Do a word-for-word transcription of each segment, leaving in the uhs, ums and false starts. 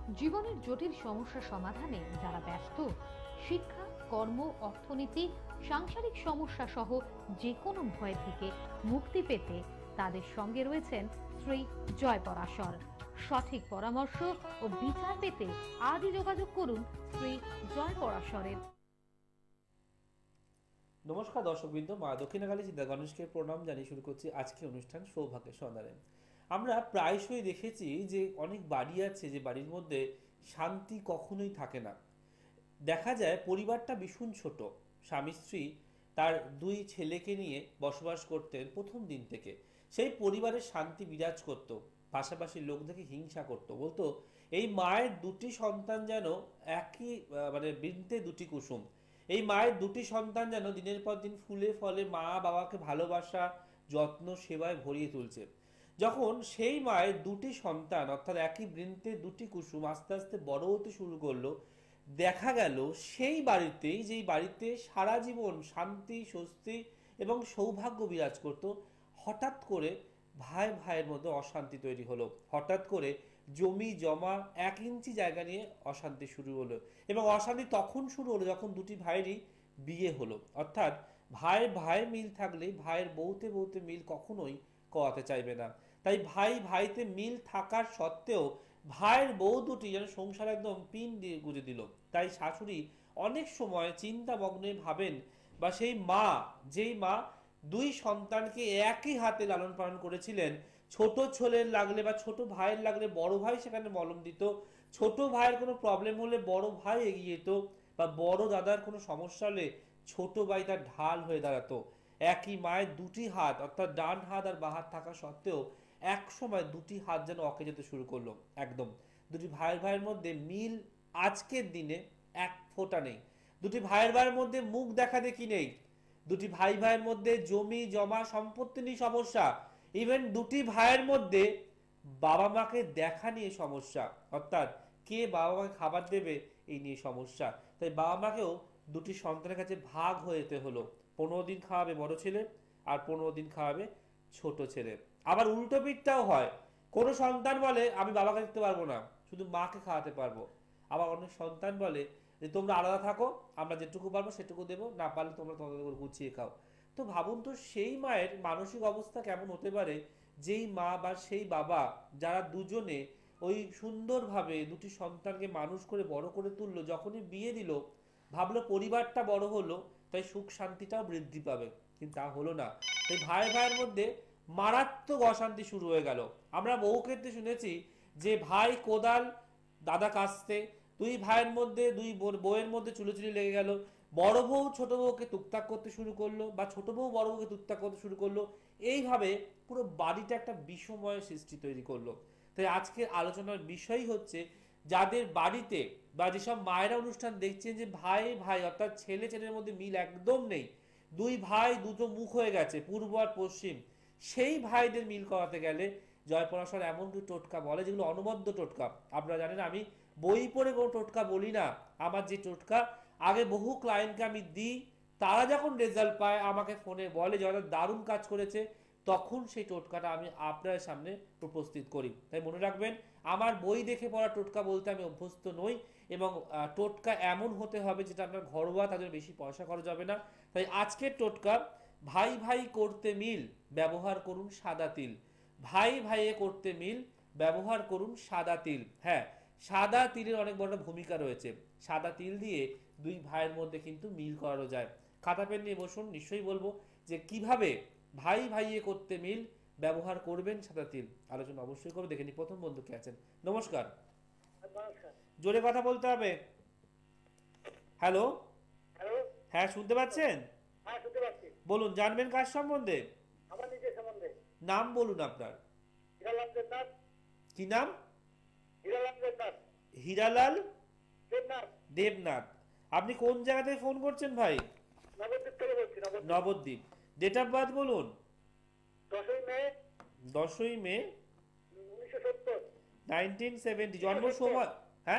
জীবনের জটিল সমস্যা সমাধানে যারা ব্যস্ত, শিক্ষা, কর্ম, অর্থনীতি, সাংসারিক সমস্যা সহ যে কোনো ভয় থেকে মুক্তি পেতে তাদের সঙ্গে রয়েছেন শ্রী জয় পরাশর। সঠিক পরামর্শ ও বিচার পেতে আজই যোগাযোগ করুন শ্রী জয় পরাশরের। নমস্কার দর্শকবৃন্দ, মা দক্ষিণাকালী চিন্তা গণেশকে প্রণাম জানিয়ে শুরু করছি আজকে অনুষ্ঠান সৌভাগ্যের সন্ধানে। আমরা প্রায়শই দেখেছি যে অনেক বাড়ি আছে যে বাড়ির মধ্যে শান্তি কখনোই থাকে না। দেখা যায় পরিবারটা ভীষণ ছোট, স্বামী স্ত্রী তার দুই ছেলেকে নিয়ে বসবাস করতেন প্রথম দিন থেকে। সেই পরিবারের শান্তি বিরাজ করত, পাশাপাশি লোক দেখে হিংসা করত, বলতো এই মায়ের দুটি সন্তান যেন একই মানে বৃন্তে দুটি কুসুম। এই মায়ের দুটি সন্তান যেন দিনের পর দিন ফুলে ফলে মা বাবাকে ভালোবাসা, যত্ন, সেবায় ভরিয়ে তুলছে। যখন সেই মায়ের দুটি সন্তান অর্থাৎ একই বৃন্তে দুটি কুসুম আস্তে আস্তে বড় হতে শুরু করলো, দেখা গেল সেই বাড়িতেই, যেই বাড়িতে সারা জীবন শান্তি, স্বস্তি এবং সৌভাগ্য বিরাজ করত, হঠাৎ করে ভাই ভাইয়ের মধ্যে অশান্তি তৈরি হলো। হঠাৎ করে জমি জমা এক ইঞ্চি জায়গা নিয়ে অশান্তি শুরু হলো, এবং অশান্তি তখন শুরু হলো যখন দুটি ভাইয়েরই বিয়ে হলো। অর্থাৎ ভাইয়ের ভাইয়ের মিল থাকলে ভাইয়ের বউতে বউতে মিল কখনোই করাতে চাইবে না। তাই ভাই ভাইতে মিল থাকার সত্ত্বেও ভাইয়ের বউ দুটি যেন সংসার একদম পিন দিয়ে গুঁজে দিল। তাই শাশুড়ি অনেক সময় চিন্তামগ্নে ভাবেন, বা সেই মা, যেই মা দুই সন্তানকে একই হাতে লালন পালন করেছিলেন, ছোট ছেলের লাগলে বা ছোট ভাইয়ের লাগলে বড় ভাই সেখানে মলম দিত, ছোট ভাইয়ের কোনো প্রবলেম হলে বড় ভাই এগিয়ে যেত, বা বড় দাদার কোনো সমস্যা হলে ছোট ভাই তার ঢাল হয়ে দাঁড়াতো। একই মায়ের দুটি হাত অর্থাৎ ডান হাত আর বাঁ হাত থাকা সত্ত্বেও এক সময় দুটি হাত যেন অকে যেতে শুরু করলো। একদম দুটি ভাইয়ের ভাইয়ের মধ্যে মিল আজকের দিনে এক ফোঁটা নেই। দুটি ভাইয়ের ভাইয়ের মধ্যে মুখ দেখা দেখি নেই। দুটি ভাই ভাইয়ের মধ্যে জমি জমা সম্পত্তি নিয়ে সমস্যা। ইভেন দুটি ভাইয়ের মধ্যে বাবা মাকে দেখা নিয়ে সমস্যা, অর্থাৎ কে বাবা মাকে খাবার দেবে এই নিয়ে সমস্যা। তাই বাবা মাকেও দুটি সন্তানের কাছে ভাগ হয়ে যেতে হলো। পনেরো দিন খাওয়াবে বড় ছেলে আর পনেরো দিন খাওয়াবে ছোট ছেলে। আবার উল্টো পিঠটাও হয়, কোনো সন্তান বলে আমি বাবাকে দেখতে পারবো না, শুধু মাকে খাওয়াতে পারবো। আবার অনেক সন্তান বলে যে তোমরা আলাদা থাকো, আমরা যেটুকু পারবো সেটুকু দেবো, না পারলে তোমরা তোমাদের করে গুছিয়ে খাও। তো ভাবুন তো সেই মায়ের মানসিক অবস্থা কেমন হতে পারে, যেই মা বা সেই বাবা যারা দুজনে ওই সুন্দরভাবে দুটি সন্তানকে মানুষ করে বড় করে তুললো, যখনই বিয়ে দিল ভাবলো পরিবারটা বড় হলো তাই সুখ শান্তিটাও বৃদ্ধি পাবে, কিন্তু তা হলো না। তাই ভাই ভাইয়ের মধ্যে মারাত্মক অশান্তি শুরু হয়ে গেল। আমরা বহু ক্ষেত্রে শুনেছি যে ভাই কোদাল দাদা কাস্তে, দুই ভাইয়ের মধ্যে দুই বউয়ের মধ্যে চুলোচুলি লেগে গেল, বড় বউ ছোট বউকে টুকটাক করতে শুরু করলো, বা ছোট বউ বড় বউকে টুকটাক করতে শুরু করলো। এইভাবে পুরো বাড়িটা একটা বিষময় সৃষ্টি তৈরি করলো। তাই আজকের আলোচনার বিষয় হচ্ছে, যাদের বাড়িতে বা যেসব মায়েরা অনুষ্ঠান দেখছেন যে ভাই ভাই অর্থাৎ ছেলে ছেলের মধ্যে মিল একদম নেই, দুই ভাই দুটো মুখ হয়ে গেছে পূর্ব আর পশ্চিম, সেই ভাইদের মিল করাতে গেলে জয় পরাশর এমন কিছু টোটকা বলে যেগুলো অনবদ্য টোটকা। আপনারা জানেন আমি বই পড়ে কোনো টোটকা বলি না। আমার যে টোটকা আগে বহু ক্লায়েন্টকে আমি দিই, তারা যখন রেজাল্ট পায় আমাকে ফোনে বলে যে দারুণ কাজ করেছে, তখন সেই টোটকাটা আমি আপনার সামনে উপস্থিত করি। তাই মনে রাখবেন, আমার বই দেখে পড়া টোটকা বলতে আমি অভ্যস্ত নই, এবং টোটকা এমন হতে হবে যেটা আপনার ঘরোয়া, তাদের বেশি পয়সা খরচ যাবে না। তাই আজকের টোটকা, ভাই ভাই করতে মিল ব্যবহার করুন সাদা তিল। ভাই ভাইয়ে করতে মিল ব্যবহার করুন সাদা তিল। হ্যাঁ, সাদা তিলের অনেক বড় ভূমিকা রয়েছে। সাদা তিল দিয়ে দুই ভাইয়ের মধ্যে কিন্তু মিল করানো যায়। খাতা পেন নিয়ে বসুন, নিশ্চয়ই বলবো যে কিভাবে ভাই ভাইয়ে করতে মিল ব্যবহার করবেন সাদা তিল। আলোচনা অবশ্যই করবো। দেখে নি প্রথম বন্ধু কে আছেন। নমস্কার। জোরে কথা বলতে হবে। হ্যালো, হ্যাঁ শুনতে পাচ্ছেন? বলুন, জানবেন কার সম্বন্ধে? আমার নিজের সম্বন্ধে। নাম বলুন আপনার। হীরালাল দেবনাথ। কি নাম? হীরালাল দেবনাথ। হীরালাল দেবনাথ। দেবনাথ। আপনি কোন জায়গা থেকে ফোন করছেন ভাই? নবদ্বীপ থেকে বলছি। নবদ্বীপ। ডেট অফ বার্থ বলুন। দশই মে দশই মে উনিশশো সত্তর। Nineteen seventy. জন্ম সময়? হ্যাঁ,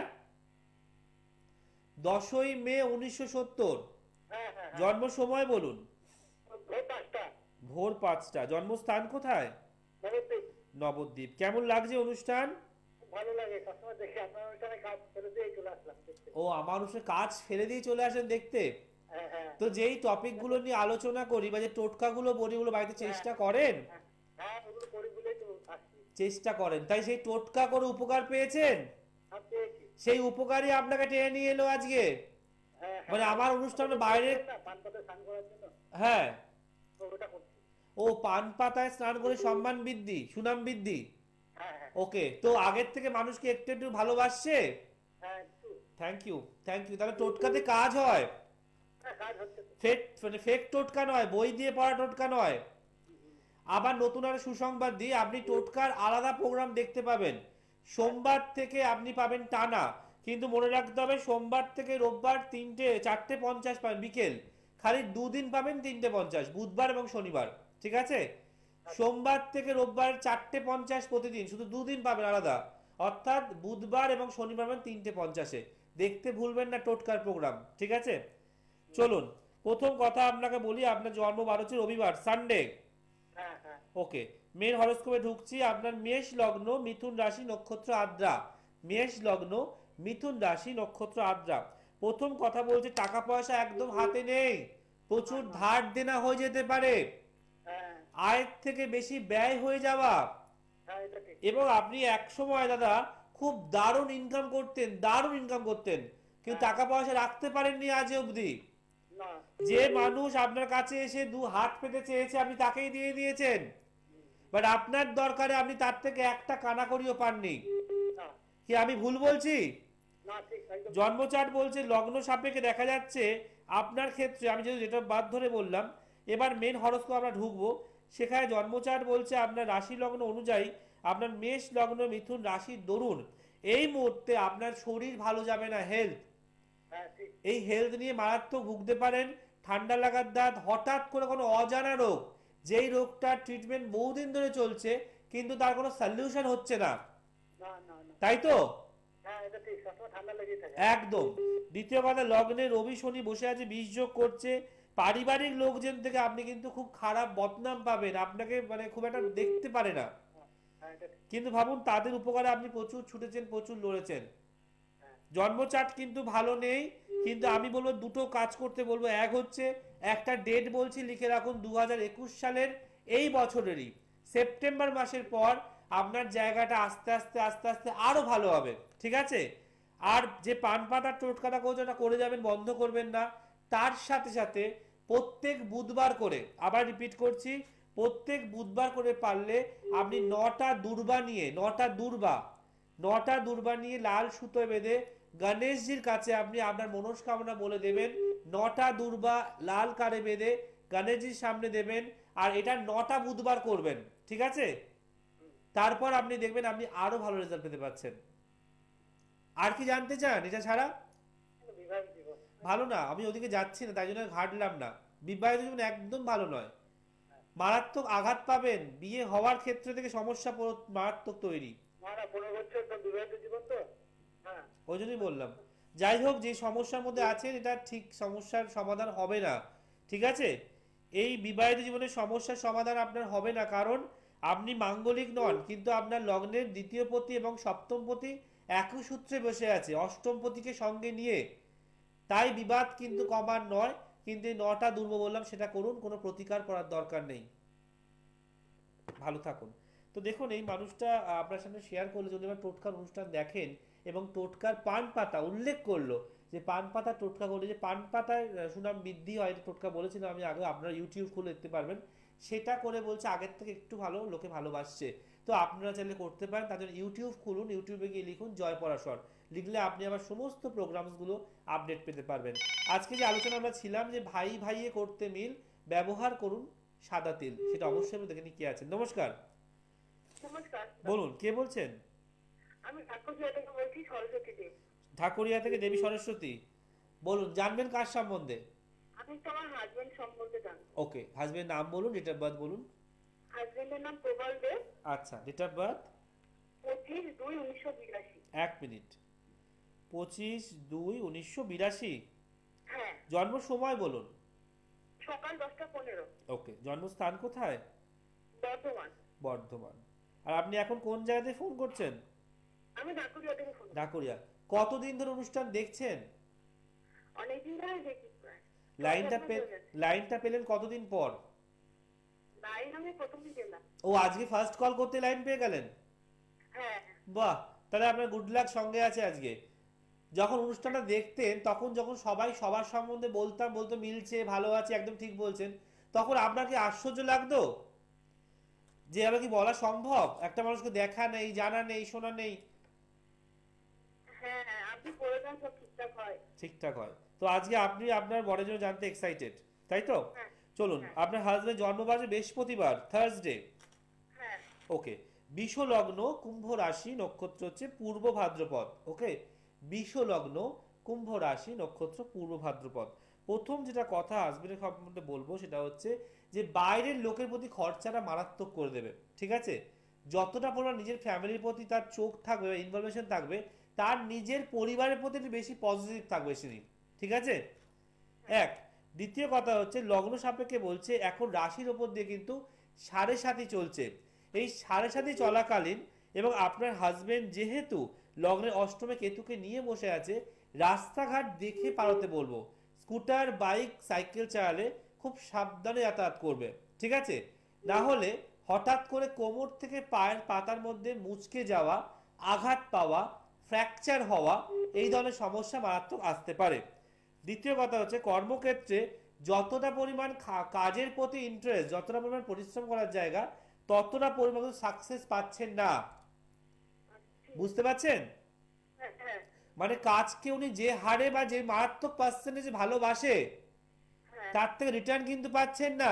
দশই মে উনিশশো সত্তর। হ্যাঁ হ্যাঁ। জন্ম সময় বলুন। ভোর পাঁচটা। ভোর পাঁচটা। জন্মস্থান কোথায়? নবদ্বীপ। নবদ্বীপ। কেমন লাগছে অনুষ্ঠান? ভালো লাগে সবসময় দেখে আপনার অনুষ্ঠানে কাজ ফেলে দিয়ে চলে আসলাম দেখতে। ও আমার অনুষ্ঠানে কাজ ফেলে দিয়ে চলে আসেন দেখতে। হ্যাঁ হ্যাঁ তো যেই টপিকগুলো নিয়ে আলোচনা করি বা যে টোটকাগুলো বলি ওগুলো বাড়িতে চেষ্টা করেন, হ্যাঁ হ্যাঁ ওগুলো করি বলেই তো আসছি। চেষ্টা করেন, তাই সেই টোটকা করে উপকার পেয়েছেন, আর পেয়েছি। সেই উপকারই আপনাকে টেনে নিয়ে এলো আজকে। হ্যাঁ হ্যাঁ মানে আমার অনুষ্ঠানে বাইরে, না পান পাতা স্নান করার জন্য হ্যাঁ তো ওটা করছি। ও পান পাতায় স্নান করে সম্মান বৃদ্ধি, সুনাম বৃদ্ধি। হ্যাঁ হ্যাঁ ওকে, তো আগের থেকে মানুষকে একটু একটু ভালোবাসছে। হ্যাঁ একটু থ্যাংক ইউ, থ্যাংক ইউ। তাহলে টোটকাতে কাজ হয়, হ্যাঁ কাজ হচ্ছে তো। ফেক মানে ফেক টোটকা নয়, বই দিয়ে পড়া টোটকা নয়। আবার নতুন আর সুসংবাদ দিই, আপনি টোটকার আলাদা প্রোগ্রাম দেখতে পাবেন। সোমবার থেকে আপনি পাবেন টানা, কিন্তু মনে রাখতে হবে সোমবার থেকে রোববার তিনটে চারটে পঞ্চাশ পাবেন বিকেল, খালি দুদিন পাবেন তিনটে পঞ্চাশ, বুধবার এবং শনিবার, ঠিক আছে? সোমবার থেকে রোববার চারটে পঞ্চাশ প্রতিদিন, শুধু দুদিন পাবেন আলাদা, অর্থাৎ বুধবার এবং শনিবার পাবেন তিনটে পঞ্চাশে। দেখতে ভুলবেন না টোটকার প্রোগ্রাম, ঠিক আছে? চলুন প্রথম কথা আপনাকে বলি, আপনার জন্ম বার হচ্ছে রবিবার, সানডে। হ্যাঁ হ্যাঁ ওকে, মেন হরোস্কোপে ঢুকছি। আপনার মেষ লগ্ন, মিথুন রাশি, নক্ষত্র আদ্রা। মেষ লগ্ন, মিথুন রাশি, নক্ষত্র আদ্রা। প্রথম কথা বলছে টাকা পয়সা একদম হাতে নেই, প্রচুর ধার দেনা হয়ে যেতে পারে, হ্যাঁ আয়ের থেকে বেশি ব্যয় হয়ে যাওয়া। হ্যাঁ এটা ঠিক। এবং আপনি এক সময় দাদা খুব দারুণ ইনকাম করতেন, দারুণ ইনকাম করতেন, কিন্তু টাকা পয়সা রাখতে পারেননি আজ অবধি। না যে মানুষ আপনার কাছে এসে দু হাত পেতে চেয়েছে আপনি তাকেই দিয়ে দিয়েছেন, বাট আপনার দরকারে আপনি তার থেকে একটা কানাকড়িও পাননি। না কি আমি ভুল বলছি? না ঠিক একদম। জন্মচার্ট বলছে লগ্ন সাপেক্ষে দেখা যাচ্ছে আপনার ক্ষেত্রে, আমি যদি যেটা বাদ ধরে বললাম, এবার মেন হরস্কোপ আমরা ঢুকবো, সেখানে জন্মচার্ট বলছে আপনার রাশি লগ্ন অনুযায়ী আপনার মেষ লগ্ন মিথুন রাশির দরুন এই মুহূর্তে আপনার শরীর ভালো যাবে না, হেলথ, হ্যাঁ ঠিক। এই হেলথ নিয়ে মারাত্মক ভুগতে পারেন। ঠান্ডা লাগার দাঁত, হঠাৎ করে কোনো অজানা রোগ, যেই রোগটার ট্রিটমেন্ট বহুদিন ধরে চলছে কিন্তু তার কোনো সলিউশন হচ্ছে না, না না না তাই তো? হ্যাঁ এটা ঠিক সবসময় ঠান্ডা লেগেই থাকে। একদম। দ্বিতীয় কথা, লগ্নে রবি শনি বসে আছে, বিষ যোগ করছে, পারিবারিক লোকজন থেকে আপনি কিন্তু খুব খারাপ বদনাম পাবেন, আপনাকে মানে খুব একটা দেখতে পারে না, হ্যাঁ এটা ঠিক। কিন্তু ভাবুন তাদের উপকারে আপনি প্রচুর ছুটেছেন, প্রচুর লড়েছেন। হ্যাঁ জন্মচার্ট কিন্তু ভালো নেই, কিন্তু আমি বলবো দুটো কাজ করতে বলবো। এক হচ্ছে একটা ডেট বলছি লিখে রাখুন, দু হাজার একুশ সালের এই বছরেরই সেপ্টেম্বর মাসের পর আপনার জায়গাটা আস্তে আস্তে আস্তে আস্তে আরো ভালো হবে, ঠিক আছে? আর যে পান পাতার টোটকাটা করছে ওটা করে যাবেন, বন্ধ করবেন না। তার সাথে সাথে প্রত্যেক বুধবার করে, আবার রিপিট করছি, প্রত্যেক বুধবার করে পারলে আপনি নটা দুর্বা নিয়ে, নটা দুর্বা নটা দুর্বা নিয়ে লাল সুতোয় বেঁধে গণেশজির কাছে আপনি আপনার মনস্কামনা বলে দেবেন। নটা দুর্বা লাল কারে বেঁধে গণেশজির সামনে দেবেন, আর এটা নটা বুধবার করবেন, ঠিক আছে? তারপর আপনি দেখবেন আপনি আরো ভালো রেজাল্ট পেতে পারছেন। আর কি জানতে চান এটা ছাড়া? বিবাহিত জীবন ভালো না, আমি ওদিকে যাচ্ছি না, তাই জন্য ঘাটলাম না। বিবাহিত জীবন একদম ভালো নয়, মারাত্মক আঘাত পাবেন, বিয়ে হওয়ার ক্ষেত্রে থেকে সমস্যা পুরো মারাত্মক তৈরি, না না পনেরো বছর তো বিবাহিত জীবন তো। হ্যাঁ ওই জন্যই বললাম। যাই হোক, যে সমস্যার মধ্যে আছেন এটা ঠিক সমস্যার সমাধান হবে না, ঠিক আছে? এই বিবাহিত জীবনের সমস্যার সমাধান আপনার হবে না, কারণ আপনি মাঙ্গলিক নন, কিন্তু আপনার লগ্নের দ্বিতীয় পতি এবং সপ্তম পতি একই সূত্রে বসে আছে, অষ্টম পতিকে সঙ্গে নিয়ে, তাই বিবাদ কিন্তু কমার নয়। কিন্তু এই নটা দুর্ব বললাম সেটা করুন, কোনো প্রতিকার করার দরকার নেই। ভালো থাকুন। তো দেখুন এই মানুষটা আহ, আপনার সামনে শেয়ার করলো, যদি এবার টোটকার অনুষ্ঠান দেখেন এবং টোটকার পান পাতা উল্লেখ করলো, যে পান পাতা টোটকা করলে যে পান পাতায় আহ, সুনাম বৃদ্ধি হয়, এটা টোটকা বলেছিলাম আমি আগে, আপনারা ইউটিউব খুলে দেখতে পারবেন। সেটা করে বলছে আগের থেকে একটু ভালো লোকে ভালোবাসছে। তো আপনারা চাইলে করতে পারেন, তার জন্য ইউটিউব খুলুন, ইউটিউবে গিয়ে লিখুন জয় পরাশর, লিখলে আপনি আবার সমস্ত প্রোগ্রামসগুলো আপডেট পেতে পারবেন। আজকে যে আলোচনা আমরা ছিলাম যে ভাই ভাইয়ে করতে মিল, ব্যবহার করুন সাদা তিল, সেটা অবশ্যই আমি দেখে নিই কে আছেন। নমস্কার, নমস্কার বলুন কে বলছেন? আমি ঠাকুরজিয়া থেকে বলছি সরস্বতী দেব। ঠাকুরিয়া থেকে দেবী সরস্বতী, বলুন জানবেন কার সম্বন্ধে? আমি তো আমার হাজবেন্ড সম্পর্কে জানি। ওকে, হাজবেন্ড নাম বলুন, ডেট অফ বার্থ বলুন। হাজবেন্ডের নাম প্রবল দেব, আচ্ছা, ডেট অফ বার্থ? পঁচিশ দুই উনিশশো বিরাশি। এক মিনিট, পঁচিশ দুই উনিশশো বিরাশি। হ্যাঁ জন্ম সময় বলুন। সকাল দশটা পনেরো। ওকে, জন্মস্থান কোথায়? বর্ধমান। বর্ধমান। আর আপনি এখন কোন জায়গাতে ফোন করছেন? আমি ডাকুরিয়া থেকে ফোন ডাকুরিয়া। কতদিন ধরে অনুষ্ঠান দেখছেন? অনেকদিন ধরে দেখি প্রায়। লাইনটা পে লাইনটা পেলেন কতদিন পর? লাইন আমি প্রথমই গেলাম। ও আজকে ফার্স্ট কল করতে লাইন পেয়ে গেলেন? হ্যাঁ বাহ, তাহলে আপনার গুড লাক সঙ্গে আছে আজকে। যখন অনুষ্ঠানটা দেখতেন তখন যখন সবাই সবার সম্বন্ধে বলতাম, বলতো মিলছে, ভালো আছে, একদম ঠিক বলছেন, তখন আপনার কি আশ্চর্য লাগতো যে এভাবে কি বলা সম্ভব? একটা মানুষকে দেখা নেই, জানা নেই, শোনা নেই, হ্যাঁ হ্যাঁ, আপনি করে দেন সব ঠিকঠাক হয়। ঠিকঠাক হয়। তো আজকে আপনি আপনার বরের জন্য জানতে এক্সাইটেড, তাই তো? হ্যাঁ চলুন, হ্যাঁ। আপনার হাজবেন্ড জন্মবারে বৃহস্পতিবার, থার্সডে। হ্যাঁ ওকে, বিষ লগ্ন, কুম্ভ রাশি, নক্ষত্র হচ্ছে পূর্ব ভাদ্রপদ। ওকে, বিষ লগ্ন, কুম্ভ রাশি, নক্ষত্র পূর্ব ভাদ্রপদ। প্রথম যেটা কথা হাজবেন্ডের সম্বন্ধে বলবো সেটা হচ্ছে যে বাইরের লোকের প্রতি খরচাটা মারাত্মক করে দেবে, ঠিক আছে? যতটা পরিমাণ নিজের ফ্যামিলির প্রতি তার চোখ থাকবে, ইনফরমেশন থাকবে, তার নিজের পরিবারের প্রতি একটু বেশি পজিটিভ থাকবে তিনি, ঠিক আছে? এক। দ্বিতীয় কথা হচ্ছে লগ্ন সাপেক্ষে বলছে এখন রাশির ওপর দিয়ে কিন্তু সাড়ে সাতই চলছে। এই সাড়ে সাতই চলাকালীন এবং আপনার হাজবেন্ড যেহেতু লগ্নের অষ্টমে কেতুকে নিয়ে বসে আছে, রাস্তাঘাট দেখে পারতে বলবো। স্কুটার, বাইক, সাইকেল চালালে খুব সাবধানে যাতায়াত করবে, ঠিক আছে? না হলে হঠাৎ করে কোমর থেকে পায়ের পাতার মধ্যে মুচকে যাওয়া, আঘাত পাওয়া, ফ্র্যাকচার হওয়া, এই ধরনের সমস্যা মারাত্মক আসতে পারে। দ্বিতীয় কথা হচ্ছে কর্মক্ষেত্রে যতটা পরিমাণ কাজের প্রতি ইন্টারেস্ট, যতটা পরিমাণ পরিশ্রম করার জায়গা, ততটা পরিমাণ সাকসেস পাচ্ছেন না। বুঝতে পারছেন? হ্যাঁ হ্যাঁ মানে কাজকে উনি যে হারে বা যে মারাত্মক পার্সেন্টেজে ভালোবাসে হ্যাঁ। তার থেকে রিটার্ন কিন্তু পাচ্ছেন না,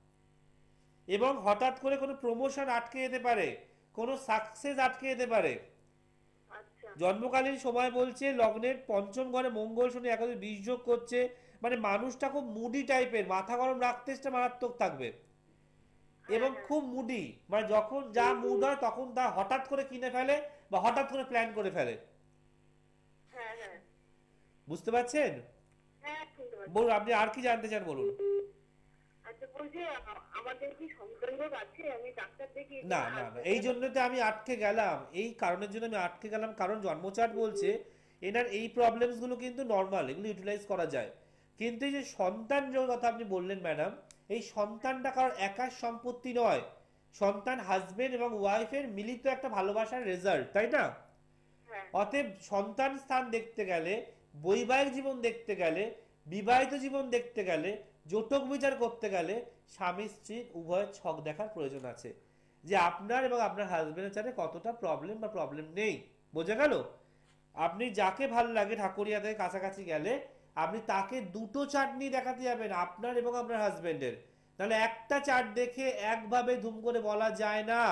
এবং হঠাৎ করে কোনো প্রমোশন আটকে যেতে পারে, কোনো সাকসেস আটকে যেতে পারে। আচ্ছা জন্মকালীন সময় বলছে লগ্নের পঞ্চম ঘরে মঙ্গল শনি একাদশ বিষ যোগ করছে, মানে মানুষটা খুব মুডি টাইপের, মাথা গরম রাখতে চেষ্টা মারাত্মক থাকবে এবং খুব মুডি, মানে যখন যা মুড হয় তখন তা হঠাৎ করে কিনে ফেলে বা হঠাৎ করে প্ল্যান করে ফেলে। হ্যাঁ হ্যাঁ বুঝতে পারছেন? হ্যাঁ শুনতে পাচ্ছি। বলুন, আপনি আর কি জানতে চান বলুন। আচ্ছা বলছি আ- আমাদের কি সন্তান রোগ আছে? আমি ডাক্তার দেখি না না না, এই জন্য তো আমি আটকে গেলাম, এই কারণের জন্য আমি আটকে গেলাম, কারণ জন্মচার্ট বলছে এনার এই প্রবলেমস গুলো কিন্তু নর্মাল, এগুলো ইউটিলাইজ করা যায়। কিন্তু এই যে সন্তান যে কথা আপনি বললেন ম্যাডাম, এই সন্তানটা কারোর একার সম্পত্তি নয়, সন্তান হাজবেন্ড এবং ওয়াইফের মিলিত একটা ভালোবাসার রেজাল্ট, তাই না? হ্যাঁ অতএব সন্তান স্থান দেখতে গেলে, বৈবাহিক জীবন দেখতে গেলে, বিবাহিত জীবন দেখতে গেলে, জটক বিচার করতে গেলে স্বামী স্ত্রী উভয়ের ছক দেখার প্রয়োজন আছে, যে আপনার এবং আপনার হাজবেন্ডের সাথে কতটা প্রবলেম বা প্রবলেম নেই। বোঝা গেল? আপনি যাকে ভালো লাগে ঠাকুরিয়া থেকে কাছাকাছি গেলে আপনি তাকে দুটো চার্ট নিয়ে দেখাতে যাবেন, আপনার এবং আপনার হাজবেন্ডের। তাহলে একটা চার্ট দেখে একভাবে ধুম করে বলা যায় না।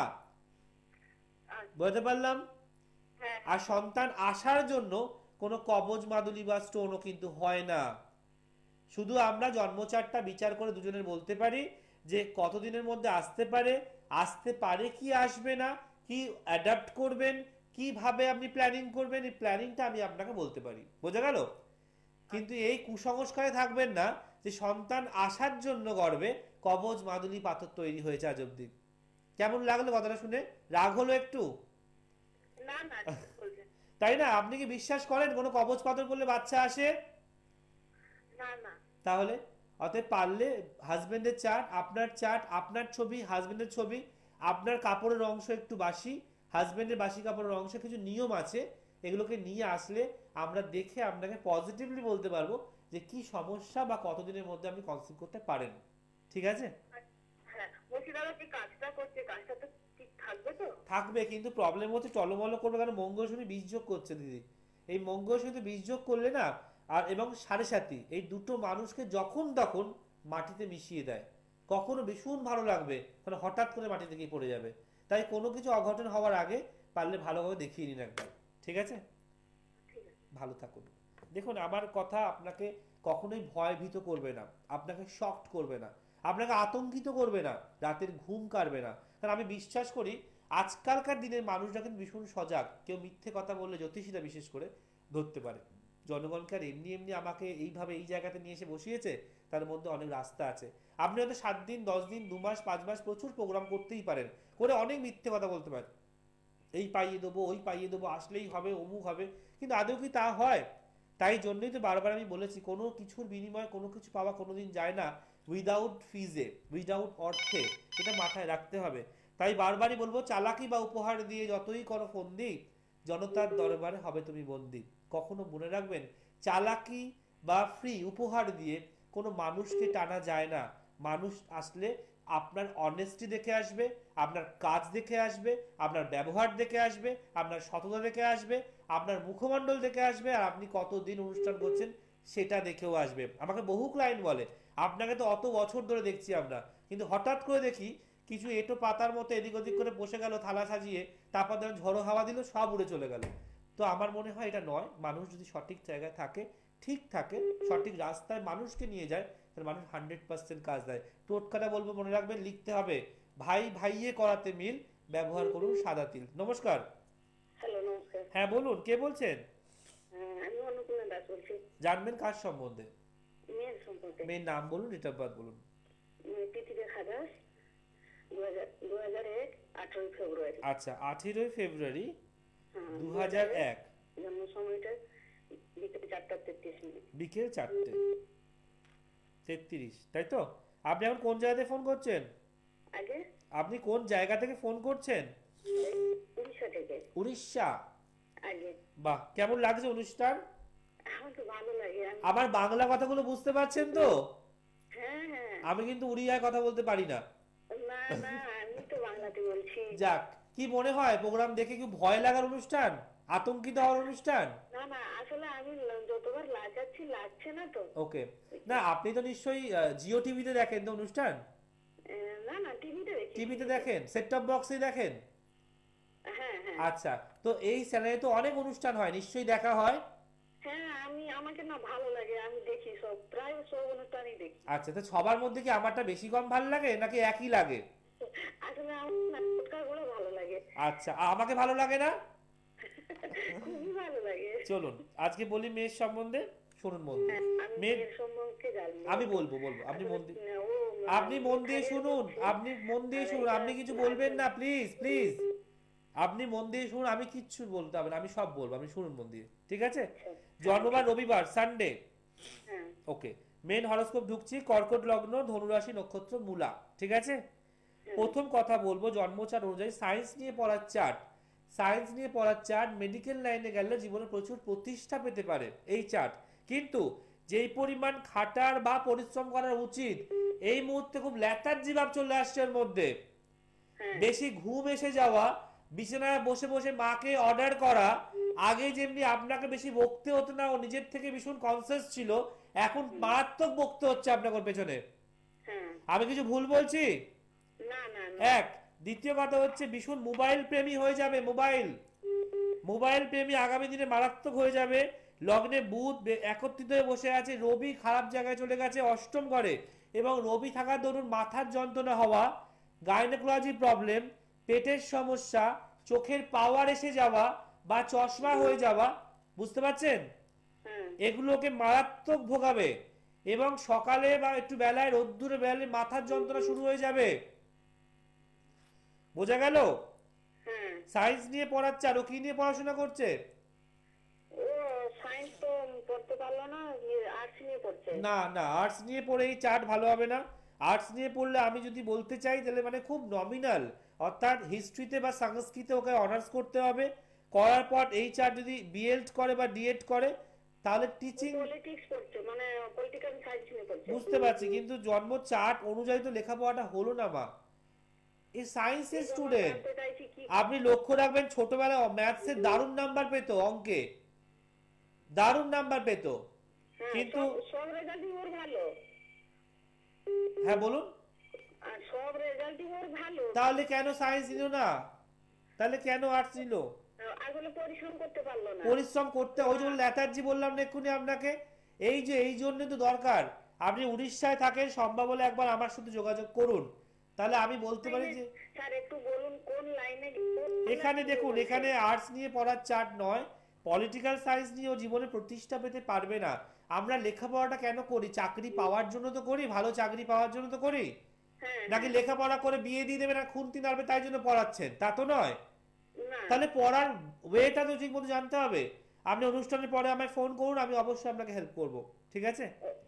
আচ্ছা, বুঝতে পারলাম? হ্যাঁ আর সন্তান আসার জন্য কোনো কবজ মাদুলি বা স্টোনও কিন্তু হয় না। শুধু আমরা জন্মচারটা বিচার করে দুজনের বলতে পারি যে কতদিনের মধ্যে আসতে পারে, আসতে পারে কি আসবে না, কি অ্যাডাপ্ট করবেন, কিভাবে আপনি প্ল্যানিং করবেন, এই প্ল্যানিংটা আমি আপনাকে বলতে পারি। বোঝা গেল? কিন্তু এই কুসংস্কারে থাকবেন না যে সন্তান আসার জন্য গর্বে কবজ মাদুলি পাথর তৈরি হয়েছে আজ অব্দি। কেমন লাগলো কথাটা শুনে? রাগ হলো একটু? না না ঠিক বলছেন। তাই না? আপনি কি বিশ্বাস করেন কোনো কবজ পাথর বললে বাচ্চা আসে? না না তাহলে অতএব পারলে হাজবেন্ডের চার্ট, আপনার চার্ট, আপনার ছবি, হাজবেন্ডের ছবি, আপনার কাপড়ের অংশ একটু বাসি, হাজবেন্ডের বাসি কাপড়ের অংশ, কিছু নিয়ম আছে, এগুলোকে নিয়ে আসলে আমরা দেখে আপনাকে পজিটিভলি বলতে পারবো যে কি সমস্যা বা কতদিনের মধ্যে আপনি কনসিভ করতে পারেন। ঠিক আছে? হ্যাঁ বলছি দাদা যে কাজটা করছে কাজটা তো ঠিক থাকবে তো? থাকবে, কিন্তু প্রবলেম হচ্ছে টলমল করবে, কারণ মঙ্গল শনি বীজ যোগ করছে দিদি। এই মঙ্গল শনি বীজ যোগ করলে না, আর এবং সাড়ে সাতি, এই দুটো মানুষকে যখন তখন মাটিতে মিশিয়ে দেয়। কখনো ভীষণ ভালো লাগবে, তাহলে হঠাৎ করে মাটিতে গিয়ে পড়ে যাবে। তাই কোনো কিছু অঘটন হওয়ার আগে পারলে ভালোভাবে দেখিয়ে নিন একবার। ঠিক আছে? ঠিক আছে ভালো থাকুন। দেখুন, আমার কথা আপনাকে কখনোই ভয়ভীত করবে না, আপনাকে শকড করবে না, আপনাকে আতঙ্কিত করবে না, রাতের ঘুম কাটবে না। কারণ আমি বিশ্বাস করি আজকালকার দিনের মানুষরা কিন্তু ভীষণ সজাগ, কেউ মিথ্যে কথা বললে জ্যোতিষীরা বিশেষ করে ধরতে পারে। জনগণকে আর এমনি এমনি আমাকে এইভাবে এই জায়গাতে নিয়ে এসে বসিয়েছে, তার মধ্যে অনেক রাস্তা আছে। আপনি হয়তো সাত দিন, দশ দিন, দু মাস, পাঁচ মাস প্রচুর প্রোগ্রাম করতেই পারেন, করে অনেক মিথ্যে কথা বলতে পারেন, এই পাইয়ে দেবো ওই পাইয়ে দেবো, আসলেই হবে, অমুক হবে, কিন্তু আদৌ কি তা হয়? তাই জন্যই তো বারবার আমি বলেছি, কোনো কিছুর বিনিময়ে কোনো কিছু পাওয়া কোনোদিন যায় না উইদাউট ফিজে, উইদাউট অর্থে, এটা মাথায় রাখতে হবে। তাই বারবারই বলবো, চালাকি বা উপহার দিয়ে যতই করো ফন্দি, জনতার দরবারে হবে তুমি বন্দি। কখনো মনে রাখবেন, চালাকি বা ফ্রি উপহার দিয়ে কোনো মানুষকে টানা যায় না। মানুষ আসলে আপনার অনেস্টি দেখে আসবে, আপনার কাজ দেখে আসবে, আপনার ব্যবহার দেখে আসবে, আপনার সততা দেখে আসবে, আপনার মুখমণ্ডল দেখে আসবে, আর আপনি কতদিন অনুষ্ঠান করছেন সেটা দেখেও আসবে। আমাকে বহু ক্লায়েন্ট বলে, আপনাকে তো অত বছর ধরে দেখছি আমরা, কিন্তু হঠাৎ করে দেখি কিছু এঁটো পাতার মতো এদিক ওদিক করে বসে গেল থালা সাজিয়ে, তারপর ধরেন ঝড়ো হাওয়া দিল, সব উড়ে চলে গেল। তো আমার মনে হয় এটা নয়। মানুষ যদি সঠিক জায়গায় থাকে, ঠিক থাকে, সঠিক রাস্তায় মানুষকে নিয়ে যায়, তাহলে মানুষ হান্ড্রেড পার্সেন্ট কাজ দেয়। টোটকাটা বলবো, মনে রাখবেন, লিখতে হবে, ভাই ভাইয়ে করাতে মিল, ব্যবহার করুন সাদা তিল। নমস্কার। হ্যালো, নমস্কার। হ্যাঁ বলুন, কে বলছেন? হ্যাঁ, আমি অন্নপূর্ণা দাস বলছি, জানবেন কার সম্বন্ধে? মেয়ের সম্পর্কে। মেয়ের নাম বলুন, ডেট অফ বার্থ বলুন। মেয়ে তিথি রেখা দাস, দু হাজার দু হাজার এক আঠারোই ফেব্রুয়ারি। আচ্ছা, আঠেরোই ফেব্রুয়ারি হ্যাঁ, দু হাজার এক। জন্ম সময়টা বিকেল চারটা তেত্রিশ মিনিট। বিকেল চারটে তেত্রিশ, তাই তো? আপনি এখন কোন জায়গা থেকে ফোন করছেন? আগে আপনি কোন জায়গা থেকে ফোন করছেন? উড়িষ্যা থেকে। উড়িষ্যা? আগে বাহ, কেমন লাগছে অনুষ্ঠান? আমার তো ভালো লাগে। আমি আমার বাংলা কথাগুলো বুঝতে পারছেন তো? হ্যাঁ হ্যাঁ, আমি কিন্তু উড়িয়ায় কথা বলতে পারি না। না না, আমি তো বাংলাতে বলছি। যাক, কি মনে হয় প্রোগ্রাম দেখে কি ভয় লাগার অনুষ্ঠান, আতঙ্কিত হওয়ার অনুষ্ঠান? না না, আসলে আমি যতবার লাগাচ্ছি লাগছে না তো। ওকে। না, আপনি তো নিশ্চয়ই জিও টিভিতে দেখেন তো অনুষ্ঠান? আহ, না না, টিভিতে দেখি। টিভিতে দেখেন, সেট টপ বক্সে দেখেন? হ্যাঁ হ্যাঁ আচ্ছা, তো এই চ্যানেলে তো অনেক অনুষ্ঠান হয়, নিশ্চয়ই দেখা হয়? হ্যাঁ, আমি আমাকে না ভালো লাগে, আমি দেখি সব, প্রায় সব অনুষ্ঠানই দেখি। আচ্ছা, তো সবার মধ্যে কি আমারটা বেশি কম ভালো লাগে নাকি একই লাগে? আসলে আমার না গুলো ভালো লাগে, আচ্ছা, আর আমাকে ভালো লাগে না? খুবই ভালো লাগে। চলুন আজকে বলি মেয়ের সম্বন্ধে, শুনুন মন দিয়ে। হ্যাঁ, আমি মেয়ের মেয়ের সম্পর্কে জানি। আমি বলবো বলবো আপনি মন দিয়ে, আসলে ও, আপনি মন দিয়ে খাইয়ে শুনুন, বলছে। আপনি মন দিয়ে শুনুন, আপনি কিছু বলবেন না, প্লিজ প্লিজ, আপনি মন দিয়ে শুনুন, আমি কিচ্ছু বলতে হবে না, আমি সব বলবো, আপনি শুনুন মন দিয়ে, ঠিক আছে? জন্মবার রবিবার, সানডে। হ্যাঁ ওকে, মেন হরোস্কোপ ঢুকছি, কর্কট লগ্ন, ধনুরাশি, নক্ষত্র, মূলা, ঠিক আছে? প্রথম কথা বলবো, জন্মচার্ট অনুযায়ী সায়েন্স নিয়ে পড়ার চার্ট, সায়েন্স নিয়ে পড়ার চার্ট মেডিকেল লাইনে গেলে জীবনে প্রচুর প্রতিষ্ঠা পেতে পারে এই চার্ট, কিন্তু যেই পরিমাণ খাটার বা পরিশ্রম করা উচিত, এই মুহূর্তে খুব ল্যাথার্জি ভাব চলে আসছে এর মধ্যে। বেশি ঘুম এসে যাওয়া, বিছানায় বসে বসে মাকে অর্ডার করা, আগে যেমনি আপনাকে বেশি বকতে হতো না, ও নিজের থেকে ভীষণ কনসিয়াস ছিল, এখন মারাত্মক বকতে হচ্ছে আপনাকে ওর পেছনে। হ্যাঁ, আমি কিছু ভুল বলছি? না না না, এক। দ্বিতীয় কথা হচ্ছে, ভীষণ মোবাইল প্রেমী হয়ে যাবে, মোবাইল মোবাইল প্রেমী আগামী দিনে মারাত্মক হয়ে যাবে। লগ্নে বুধ বে- একত্রিত হয়ে বসে আছে, রবি খারাপ জায়গায় চলে গেছে অষ্টম ঘরে, এবং রবি থাকার দরুন মাথার যন্ত্রণা হওয়া, গাইনোকোলজি প্রবলেম, পেটের সমস্যা, চোখের পাওয়ার এসে যাওয়া বা চশমা হয়ে যাওয়া, বুঝতে পারছেন? হ্যাঁ এগুলোকে মারাত্মক ভোগাবে, এবং সকালে বা একটু বেলায় রোদ্দুরে বেলায় মাথার যন্ত্রণা শুরু হয়ে যাবে। বোঝা গেল? হ্যাঁ। সায়েন্স নিয়ে পড়াচ্ছে, আর ও কি নিয়ে পড়াশোনা করছে? ও সায়েন্স তো পড়তে পারলো না, আর্টস নিয়ে পড়ছে। না না, আর্টস নিয়ে পড়ে এই চার্ট ভালো হবে না। আর্টস নিয়ে পড়লে আমি যদি বলতে চাই তাহলে মানে খুব নমিনাল, অর্থাৎ হিস্ট্রিতে বা সংস্কৃতে ওকে অনার্স করতে হবে, করার পর এই চার্ট যদি বিএড করে বা ডিএড করে তাহলে টিচিং। পলিটিক্স পড়ছে, মানে পলিটিক্যাল সায়েন্স নিয়ে পড়ছে। বুঝতে পারছি, কিন্তু জন্ম চার্ট অনুযায়ী তো লেখাপড়াটা হলো না মা, এই সায়েন্সের স্টুডেন্ট। জানতে চাইছি কি। আপনি লক্ষ্য রাখবেন, ছোটবেলায় ম্যাথসে দারুণ নাম্বার পেত, অঙ্কে দারুণ নাম্বার পেত, হ্যাঁ, কিন্তু সব- সব রেজাল্টই ওর ভালো, হ্যাঁ বলুন, আর সব রেজাল্টই ওর ভালো। তাহলে কেন সায়েন্স নিল না? তাহলে কেন আর্টস নিল? আসলে পরিশ্রম করতে পারলো না। পরিশ্রম করতে, ওই জন্য ল্যাথার্জি বললাম না এক্ষুনি আপনাকে, এই যে এই জন্য তো দরকার। আপনি উড়িষ্যায় থাকেন, সম্ভব হলে একবার আমার সাথে যোগাযোগ করুন, তাহলে আমি বলতে পারি যে স্যার একটু বলুন কোন লাইনে। এখানে দেখুন, এখানে আর্টস নিয়ে পড়ার চার্ট নয়, পলিটিক্যাল সায়েন্স নিয়েও জীবনে প্রতিষ্ঠা পেতে পারবে না। আমরা লেখাপড়াটা কেন করি? চাকরি পাওয়ার জন্য তো করি, ভালো চাকরি পাওয়ার জন্য তো করি, হ্যাঁ, নাকি লেখাপড়া করে বিয়ে দিয়ে দেবেন আর খুন্তি নাড়বে তাই জন্য পড়াচ্ছেন? তা তো নয়। না তাহলে পড়ার ওয়েটা তো ঠিক মতো জানতে হবে। আপনি অনুষ্ঠানের পরে আমায় ফোন করুন, আমি অবশ্যই আপনাকে হেল্প করব, ঠিক আছে?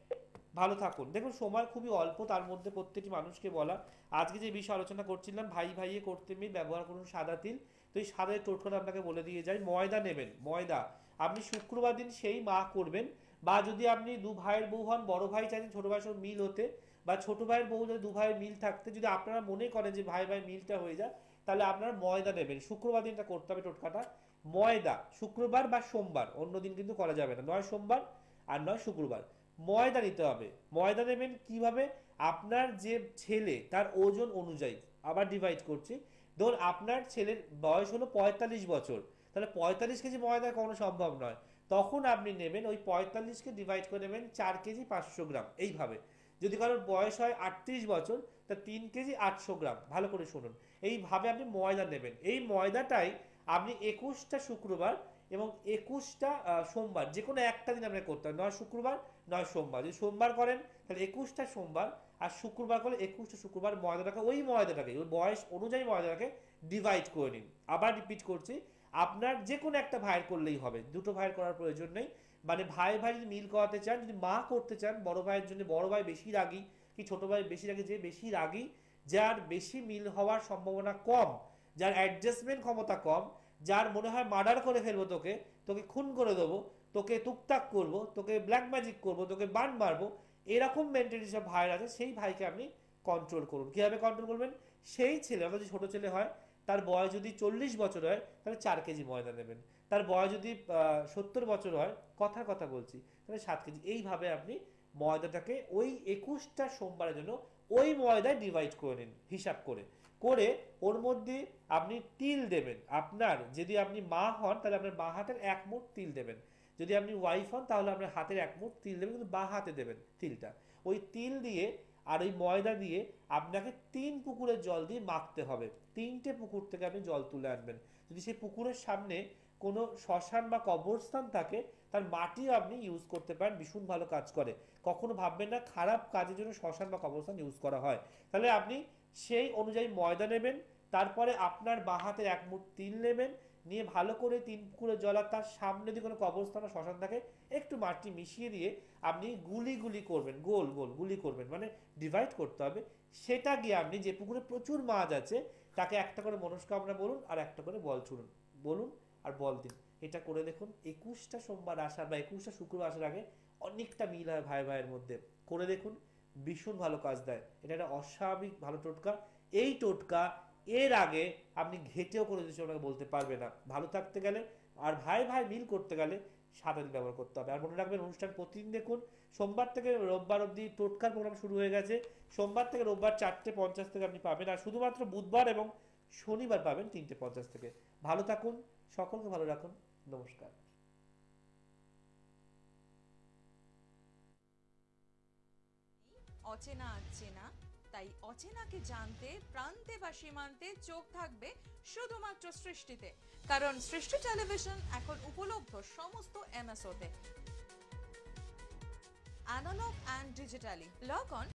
ভালো থাকুন। দেখুন সময় খুবই অল্প, তার মধ্যে প্রত্যেকটি মানুষকে বলা, আজকে যে বিষয় আলোচনা করছিলাম ভাই ভাইয়ে করতে মিল ব্যবহার করুন সাদা তিল। তো এই সাদা টোটকাটা আপনাকে বলে দিয়ে যাই। ময়দা নেবেন, ময়দা আপনি শুক্রবার দিন সেই মা করবেন, বা যদি আপনি দু ভাইয়ের বউ হন, বড় ভাই চাইছেন ছোট ভাইয়ের সঙ্গে মিল হতে, বা ছোট ভাইয়ের বউ যদি দু ভাইয়ের মিল থাকতে, যদি আপনারা মনে করেন যে ভাই ভাই মিলটা হয়ে যায়, তাহলে আপনারা ময়দা নেবেন। শুক্রবার দিনটা করতে হবে টোটকাটা। ময়দা শুক্রবার বা সোমবার, অন্য দিন কিন্তু করা যাবে না, নয় সোমবার আর নয় শুক্রবার। ময়দা নিতে হবে। ময়দা নেবেন কিভাবে? আপনার যে ছেলে তার ওজন অনুযায়ী, আবার ডিভাইড করছি, ধরুন আপনার ছেলের বয়স হলো পঁয়তাল্লিশ বছর, তাহলে পঁয়তাল্লিশ কেজি ময়দা কখনো সম্ভব নয়, তখন আপনি নেবেন ওই পঁয়তাল্লিশকে ডিভাইড করে নেবেন চার কেজি পাঁচশো গ্রাম এইভাবে। যদি কারোর বয়স হয় আটত্রিশ বছর, তা তিন কেজি আটশো গ্রাম। ভালো করে শুনুন, এইভাবে আপনি ময়দা নেবেন। এই ময়দাটাই আপনি একুশটা শুক্রবার এবং একুশটা সোমবার, যে কোনো একটা দিন আপনাকে করতে হবে, নয় শুক্রবার নয় সোমবার। যদি সোমবার করেন তাহলে একুশটা সোমবার, আর শুক্রবার করলে একুশটা শুক্রবার ময়দাটাকে, ওই ময়দাটাকে ওই বয়স অনুযায়ী ময়দাটাকে ডিভাইড করে নিন। আবার রিপিট করছি, আপনার যে কোনো একটা ভাইয়ের করলেই হবে, দুটো ভাইয়ের করার প্রয়োজন নেই। মানে ভাই ভাই যদি মিল করাতে চান, যদি মা করতে চান, বড় ভাইয়ের জন্য বড় ভাই বেশি রাগী কি ছোট ভাই বেশি রাগী, যে বেশি রাগী, যার বেশি মিল হওয়ার সম্ভাবনা কম, যার অ্যাডজাস্টমেন্ট ক্ষমতা কম, যার মনে হয় মার্ডার করে ফেলবো তোকে, তোকে খুন করে দেবো, তোকে টুকটাক করবো, তোকে ব্ল্যাক ম্যাজিক করবো, তোকে বান মারবো, এরকম মেন্টালিটি সব ভাইয়ের আছে, সেই ভাইকে আপনি কন্ট্রোল করুন। কীভাবে কন্ট্রোল করবেন? সেই ছেলে, অর্থাৎ যদি ছোটো ছেলে হয়, তার বয়স যদি চল্লিশ বছর হয়, তাহলে চার কেজি ময়দা নেবেন। তার বয়স যদি সত্তর বছর হয়, কথার কথা বলছি, তাহলে সাত কেজি। এইভাবে আপনি ময়দাটাকে ওই একুশটা সোমবারের জন্য ওই ময়দায় ডিভাইড করে নিন হিসাব করে। করে ওর মধ্যে আপনি তিল দেবেন। আপনার যদি আপনি মা হন তাহলে আপনার বাঁ হাতের এক মুঠ তিল দেবেন, যদি আপনি ওয়াইফ হন তাহলে আপনার হাতের এক মুঠ তিল দেবেন, কিন্তু বাঁ হাতে দেবেন তিলটা। ওই তিল দিয়ে আর ওই ময়দা দিয়ে আপনাকে তিন পুকুরের জল দিয়ে মাখতে হবে। তিনটে পুকুর থেকে আপনি জল তুলে আনবেন। যদি সেই পুকুরের সামনে কোনো শ্মশান বা কবরস্থান থাকে, তার মাটি আপনি ইউজ করতে পারেন, ভীষণ ভালো কাজ করে। কখনো ভাববেন না খারাপ কাজের জন্য শ্মশান বা কবরস্থান ইউজ করা হয়। তাহলে আপনি সেই অনুযায়ী ময়দা নেবেন, তারপরে আপনার বাঁ হাতের এক মুঠ তিল নেবেন, নিয়ে ভালো করে তিন পুকুরের জল, আর তার সামনে যদি কোনো কবরস্থান বা শ্মশান থাকে একটু মাটি মিশিয়ে দিয়ে আপনি গুলি গুলি করবেন, গোল গোল গুলি করবেন, মানে ডিভাইড করতে হবে। সেটা গিয়ে আপনি যে পুকুরে প্রচুর মাছ আছে তাকে একটা করে মনস্কামনা বলুন, আর একটা করে বল ছুড়ুন, বলুন আর বল দিন। এটা করে দেখুন, একুশটা সোমবার আসার বা একুশটা শুক্রবার আসার আগে অনেকটা মিল হয় ভাই ভাইয়ের মধ্যে। করে দেখুন, ভীষণ ভালো কাজ দেয়। এটা একটা অস্বাভাবিক ভালো টোটকা। এই টোটকা এর আগে আপনি ঘেটেও করে দিচ্ছি ওনাকে বলতে পারবে না। ভালো থাকতে গেলে আর ভাই ভাই মিল করতে গেলে সাদা তেল ব্যবহার করতে হবে। আর মনে রাখবেন, অনুষ্ঠান প্রতিদিন দেখুন, সোমবার থেকে রোববার অবধি টোটকার প্রোগ্রাম শুরু হয়ে গেছে। সোমবার থেকে রোববার চারটে পঞ্চাশ থেকে আপনি পাবেন, আর শুধুমাত্র বুধবার এবং শনিবার পাবেন তিনটে পঞ্চাশ থেকে। ভালো থাকুন, সকলকে ভালো রাখুন, নমস্কার। অচেনা আচেনা, তাই অচেনাকে জানতে প্রান্তে বা সীমান্তে চোখ থাকবে শুধুমাত্র সৃষ্টিতে, কারণ সৃষ্টি টেলিভিশন এখন উপলব্ধ সমস্ত এমএসওতে, analogue and digitally. Log on